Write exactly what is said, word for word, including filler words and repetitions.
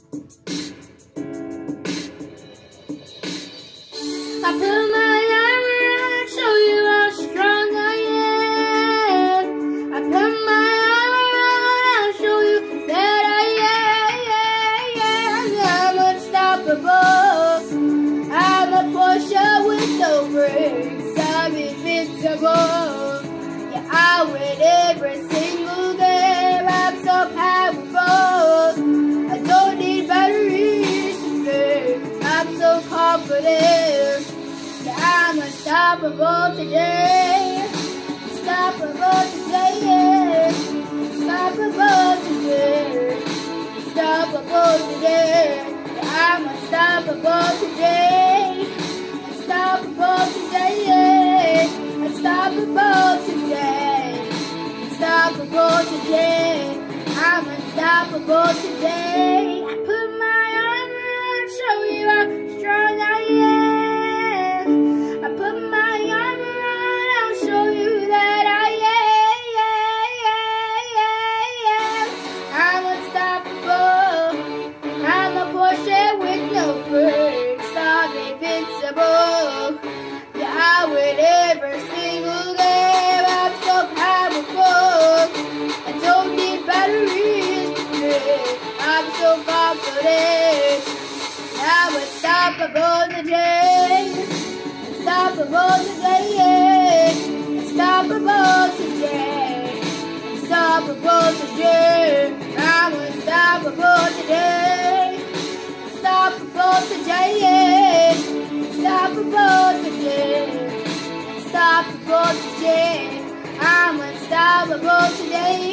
I put my arm around, show you how strong I am. I put my arm around, I'll show you that I am. I'm unstoppable. I'm a Porsche with no brakes. I'm invincible. Yeah, I win every single game. I'm so powerful. I don't need batteries to play. I'm so confident. Yeah, I'm unstoppable today. Unstoppable today, yeah. Unstoppable today. Unstoppable today. Yeah, I'm unstoppable today. Unstoppable today, yeah. Unstoppable today. Unstoppable today. I'm unstoppable today. I put my arm around, show you how strong I am. I put my arm around, I'll show you that I am. I'm unstoppable. I'm a Porsche with no brakes. I'm invincible. Yeah, I win every single game. I'm so powerful. I don't need batteries to play. I'm so confident. I'm unstoppable today. Unstoppable today, yeah. Unstoppable today. Unstoppable today. I'm unstoppable today. Unstoppable today, yeah. Unstoppable today. Unstoppable today. I'm unstoppable today.